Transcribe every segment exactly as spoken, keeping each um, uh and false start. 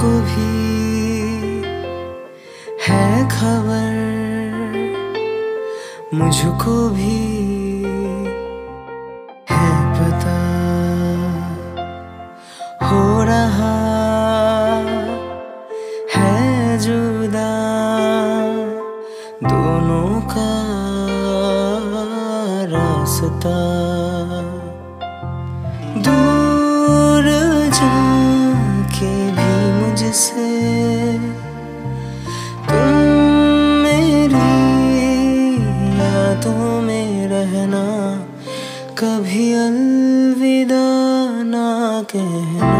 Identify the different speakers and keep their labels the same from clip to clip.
Speaker 1: तुमको भी है खबर, मुझको भी है पता, हो रहा है जुदा दोनों का रास्ता। दूर जाके भी मुझसे तुम मेरी यादों में रहना, कभी अलविदा ना कहना,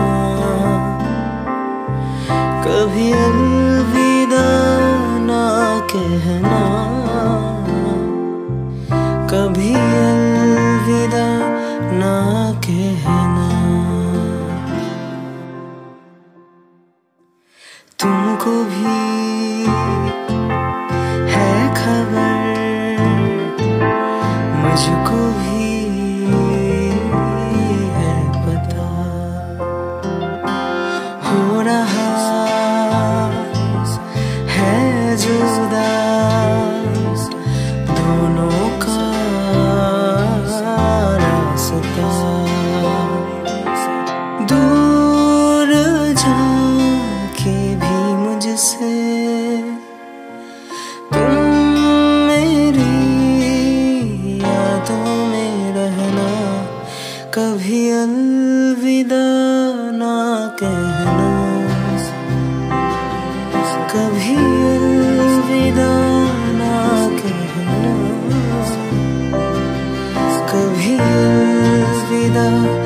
Speaker 1: कभी अलविदा ना कहना, कभी अलविदा ना कहना। तुमको भी है खबर, मुझको भी है पता, हो रहा है जुदा दोनों का रास्ता। दूर जाके भी मुझसे तुम मेरी यादों में रहना, कभी अलविदा ना कहना, कभी अलविदा ना कहना, कभी अलविदा